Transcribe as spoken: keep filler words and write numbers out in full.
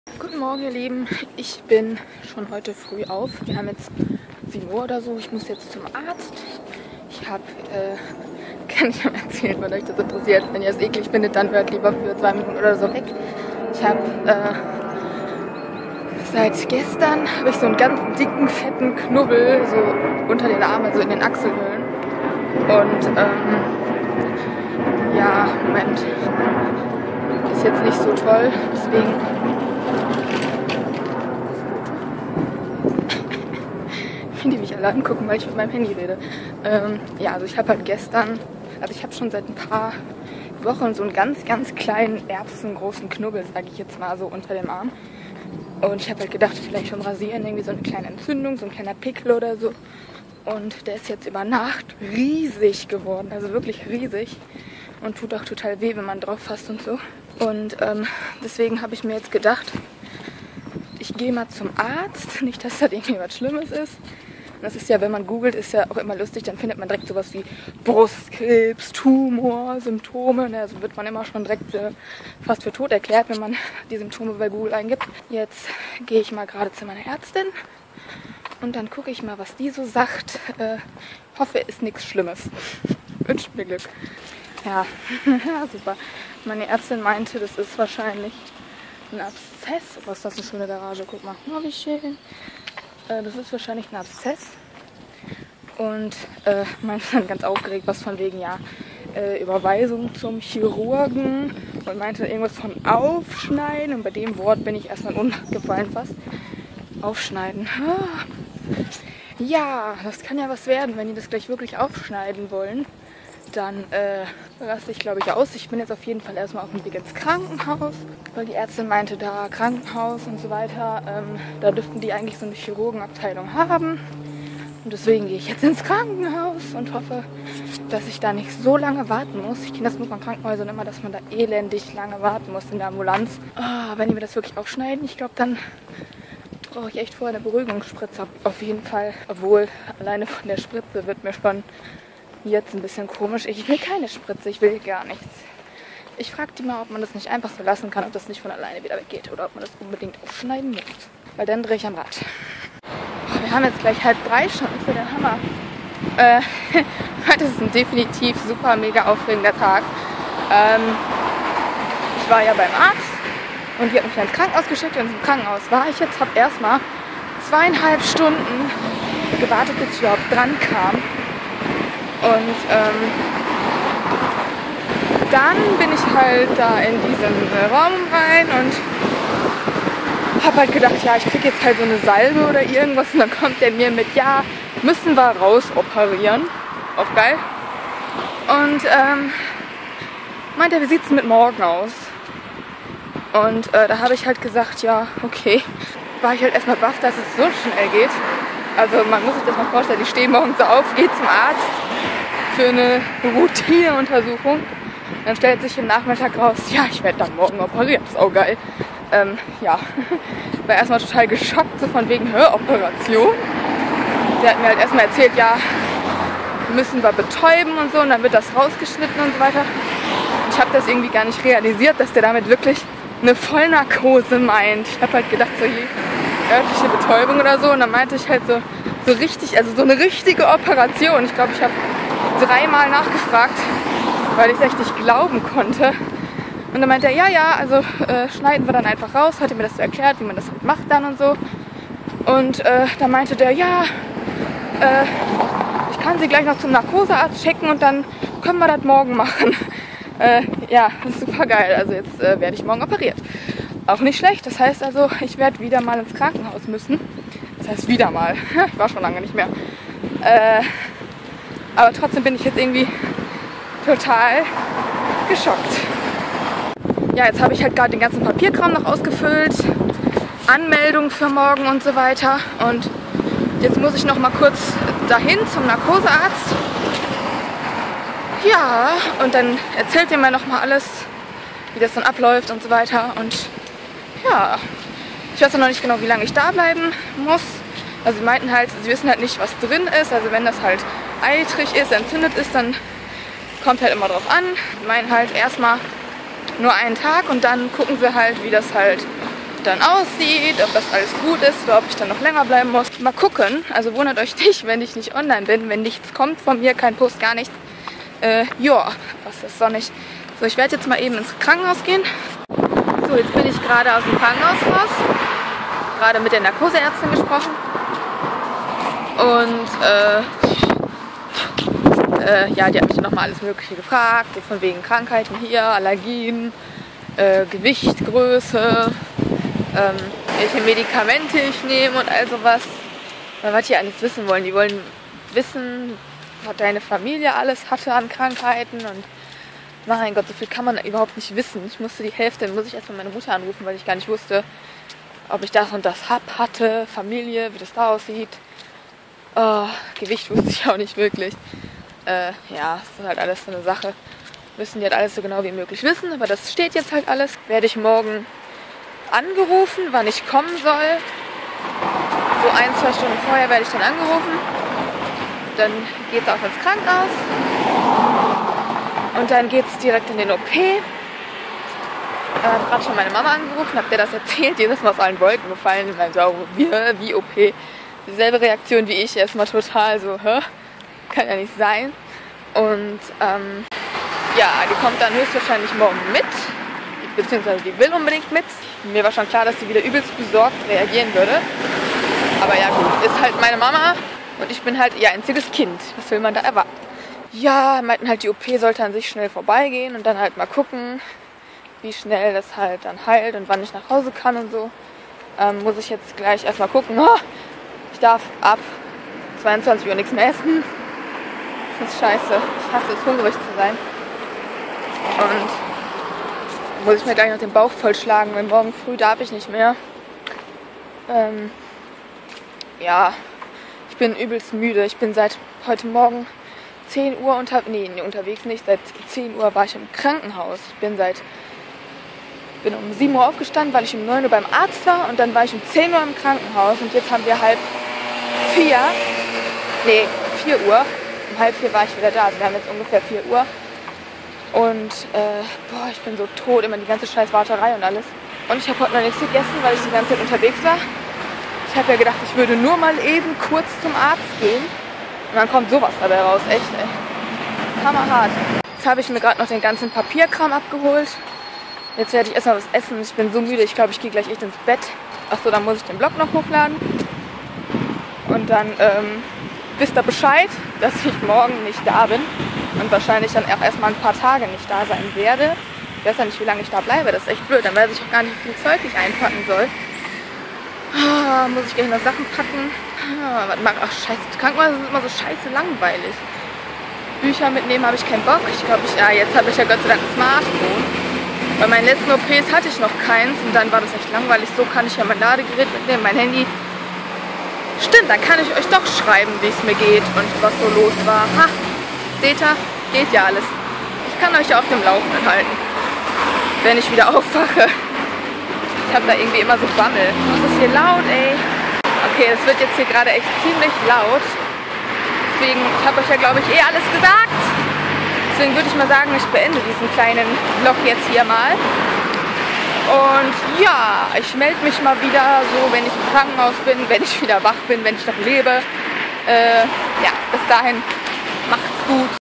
Guten Morgen, ihr Lieben. Ich bin schon heute früh auf. Wir haben jetzt sieben Uhr oder so. Ich muss jetzt zum Arzt. Ich habe, äh, kann ich mal erzählen, wenn euch das interessiert. Wenn ihr es eklig findet, dann hört lieber für zwei Minuten oder so weg. Ich habe, äh, seit gestern habe ich so einen ganz dicken, fetten Knubbel so unter den Armen, also in den Achselhöhlen. Und, ähm, ja, Moment. Ist jetzt nicht so toll, deswegen. Die mich alle angucken, weil ich mit meinem Handy rede. Ähm, ja, also ich habe halt gestern, also ich habe schon seit ein paar Wochen so einen ganz, ganz kleinen, erbsengroßen Knubbel, sage ich jetzt mal so, unter dem Arm. Und ich habe halt gedacht, vielleicht vom Rasieren irgendwie so eine kleine Entzündung, so ein kleiner Pickel oder so. Und der ist jetzt über Nacht riesig geworden, also wirklich riesig. Und tut auch total weh, wenn man drauf fasst und so. Und ähm, deswegen habe ich mir jetzt gedacht, ich gehe mal zum Arzt, nicht, dass das irgendwie was Schlimmes ist. Das ist ja, wenn man googelt, ist ja auch immer lustig, dann findet man direkt sowas wie Brustkrebs, Tumor, Symptome. Ne? Also wird man immer schon direkt äh, fast für tot erklärt, wenn man die Symptome bei Google eingibt. Jetzt gehe ich mal gerade zu meiner Ärztin und dann gucke ich mal, was die so sagt. Äh, hoffe, ist nichts Schlimmes. Wünscht mir Glück. Ja, super. Meine Ärztin meinte, das ist wahrscheinlich ein Abszess. Oh, ist das eine schöne Garage, guck mal. Oh, wie schön. Äh, das ist wahrscheinlich ein Abszess. Und äh, meinte dann ganz aufgeregt, was von wegen, ja, äh, Überweisung zum Chirurgen. Und meinte irgendwas von Aufschneiden. Und bei dem Wort bin ich erstmal umgefallen fast. Aufschneiden. Ah. Ja, das kann ja was werden, wenn die das gleich wirklich aufschneiden wollen. Dann äh, raste ich, glaube ich, aus. Ich bin jetzt auf jeden Fall erstmal auf dem Weg ins Krankenhaus, weil die Ärztin meinte, da Krankenhaus und so weiter, ähm, da dürften die eigentlich so eine Chirurgenabteilung haben. Und deswegen gehe ich jetzt ins Krankenhaus und hoffe, dass ich da nicht so lange warten muss. Ich kenne das nur von Krankenhäusern immer, dass man da elendig lange warten muss in der Ambulanz. Oh, wenn die mir das wirklich aufschneiden, ich glaube, dann brauche ich echt vorher eine Beruhigungsspritze auf jeden Fall. Obwohl, alleine von der Spritze wird mir schon jetzt ein bisschen komisch. Ich will keine Spritze, ich will gar nichts. Ich frage die mal, ob man das nicht einfach so lassen kann, ob das nicht von alleine wieder weggeht oder ob man das unbedingt aufschneiden muss. Weil dann drehe ich am Rad. Oh, wir haben jetzt gleich halb drei schon, ist ja der Hammer. Äh, heute ist ein definitiv super mega aufregender Tag. Ähm, ich war ja beim Arzt und die hat mich ins Krankenhaus geschickt und im Krankenhaus war ich jetzt, habe erstmal zweieinhalb Stunden gewartet, bis ich überhaupt dran kam. Und ähm, dann bin ich halt da in diesen äh, Raum rein und habe halt gedacht, ja, ich kriege jetzt halt so eine Salbe oder irgendwas. Und dann kommt der mir mit, ja, müssen wir raus operieren. Auch geil. Und ähm, meint er, wie sieht es mit morgen aus? Und äh, da habe ich halt gesagt, ja, okay. War ich halt erstmal baff, dass es so schnell geht. Also man muss sich das mal vorstellen, ich stehe morgens auf, gehe zum Arzt für eine Routineuntersuchung. Dann stellt sich im Nachmittag raus, ja, ich werde dann morgen operiert. Das ist auch geil. Ähm, ja, war erstmal total geschockt, so von wegen Höroperation. Der hat mir halt erstmal erzählt, ja, müssen wir betäuben und so und dann wird das rausgeschnitten und so weiter. Ich habe das irgendwie gar nicht realisiert, dass der damit wirklich eine Vollnarkose meint. Ich habe halt gedacht, so je örtliche Betäubung oder so und dann meinte ich halt so, so richtig, also so eine richtige Operation. Ich glaube, ich habe dreimal nachgefragt, weil ich es echt nicht glauben konnte. Und dann meinte er, ja, ja, also äh, schneiden wir dann einfach raus, hat er mir das so erklärt, wie man das halt macht dann und so. Und äh, dann meinte der, ja, äh, ich kann Sie gleich noch zum Narkosearzt schicken und dann können wir das morgen machen. Äh, ja, das ist super geil. Also jetzt äh, werde ich morgen operiert. Auch nicht schlecht. Das heißt also, ich werde wieder mal ins Krankenhaus müssen. Das heißt wieder mal. Ich war schon lange nicht mehr. Äh, aber trotzdem bin ich jetzt irgendwie total geschockt. Ja, jetzt habe ich halt gerade den ganzen Papierkram noch ausgefüllt. Anmeldung für morgen und so weiter. Und jetzt muss ich noch mal kurz dahin zum Narkosearzt. Ja, und dann erzählt ihr mir noch mal alles, wie das dann abläuft und so weiter. Und ja, ich weiß noch nicht genau, wie lange ich da bleiben muss. Also sie meinten halt, sie wissen halt nicht, was drin ist. Also wenn das halt eitrig ist, entzündet ist, dann kommt halt immer drauf an. Sie meinen halt erstmal nur einen Tag und dann gucken sie halt, wie das halt dann aussieht, ob das alles gut ist oder ob ich dann noch länger bleiben muss. Mal gucken. Also wundert euch nicht, wenn ich nicht online bin, wenn nichts kommt von mir, kein Post, gar nichts. Äh, ja, was ist sonnig. So, ich werde jetzt mal eben ins Krankenhaus gehen. So, jetzt bin ich gerade aus dem Krankenhaus raus. Gerade mit der Narkoseärztin gesprochen. Und, äh, äh, ja, die hat mich dann nochmal alles Mögliche gefragt. So von wegen Krankheiten hier, Allergien, äh, Gewicht, Größe, ähm, welche Medikamente ich nehme und all sowas. Was die alles wissen wollen. Die wollen wissen, was deine Familie alles hatte an Krankheiten und mein Gott, so viel kann man überhaupt nicht wissen. Ich musste die Hälfte, dann muss ich erstmal meine Mutter anrufen, weil ich gar nicht wusste, ob ich das und das hab, hatte, Familie, wie das da aussieht. Oh, Gewicht wusste ich auch nicht wirklich. Äh, ja, das ist halt alles so eine Sache. Müssen die halt alles so genau wie möglich wissen, aber das steht jetzt halt alles. Werde ich morgen angerufen, wann ich kommen soll. So ein, zwei Stunden vorher werde ich dann angerufen. Dann geht es auch ins Krankenhaus und dann geht es direkt in den O P. Ich habe gerade schon meine Mama angerufen, habe der das erzählt, jedes Mal aus allen Wolken gefallen. Ich meine, so, wie, wie O P? Dieselbe Reaktion wie ich, erstmal total so, hä? Kann ja nicht sein. Und ähm, ja, die kommt dann höchstwahrscheinlich morgen mit, beziehungsweise die will unbedingt mit. Mir war schon klar, dass sie wieder übelst besorgt reagieren würde. Aber ja gut, ist halt meine Mama. Und ich bin halt ihr einziges Kind. Was will man da erwarten? Ja, meinten halt, die O P sollte an sich schnell vorbeigehen und dann halt mal gucken, wie schnell das halt dann heilt und wann ich nach Hause kann und so. Ähm, muss ich jetzt gleich erstmal gucken. Oh, ich darf ab zweiundzwanzig Uhr nichts mehr essen. Das ist scheiße. Ich hasse es, hungrig zu sein. Und muss ich mir gleich noch den Bauch vollschlagen, weil morgen früh darf ich nicht mehr. Ähm, ja. Ich bin übelst müde. Ich bin seit heute Morgen zehn Uhr unter, nee, nee, unterwegs nicht. Seit zehn Uhr war ich im Krankenhaus. Ich bin seit bin um sieben Uhr aufgestanden, weil ich um neun Uhr beim Arzt war und dann war ich um zehn Uhr im Krankenhaus und jetzt haben wir halb vier, nee, vier Uhr. Um halb vier war ich wieder da. Also wir haben jetzt ungefähr vier Uhr. Und äh, boah, ich bin so tot, immer die ganze scheiß Warterei und alles. Und ich habe heute noch nichts gegessen, weil ich die ganze Zeit unterwegs war. Ich habe ja gedacht, ich würde nur mal eben kurz zum Arzt gehen. Und dann kommt sowas dabei raus. Echt, ey. Hammerhart. Jetzt habe ich mir gerade noch den ganzen Papierkram abgeholt. Jetzt werde ich erstmal was essen. Ich bin so müde. Ich glaube, ich gehe gleich echt ins Bett. Achso, dann muss ich den Blog noch hochladen. Und dann ähm, wisst ihr Bescheid, dass ich morgen nicht da bin. Und wahrscheinlich dann auch erstmal ein paar Tage nicht da sein werde. Ich weiß ja nicht, wie lange ich da bleibe. Das ist echt blöd. Dann weiß ich auch gar nicht, wie viel Zeug ich einpacken soll. Ah, muss ich gleich noch Sachen packen. Ah, was mach, ach scheiße, Krankenhäuser sind immer so scheiße langweilig. Bücher mitnehmen habe ich keinen Bock. Ich glaube, ich, ja, jetzt habe ich ja Gott sei Dank ein Smartphone. Bei meinen letzten O Ps hatte ich noch keins und dann war das echt langweilig. So kann ich ja mein Ladegerät mitnehmen, mein Handy. Stimmt, dann kann ich euch doch schreiben, wie es mir geht und was so los war. Ha, seht ihr? Geht ja alles. Ich kann euch ja auf dem Laufenden halten, wenn ich wieder aufwache. Ich habe da irgendwie immer so Bammel. Das ist hier laut, ey. Okay, es wird jetzt hier gerade echt ziemlich laut. Deswegen, ich habe euch ja, glaube ich, eh alles gesagt. Deswegen würde ich mal sagen, ich beende diesen kleinen Vlog jetzt hier mal. Und ja, ich melde mich mal wieder, so wenn ich im Krankenhaus bin, wenn ich wieder wach bin, wenn ich noch lebe. Äh, ja, bis dahin, macht's gut.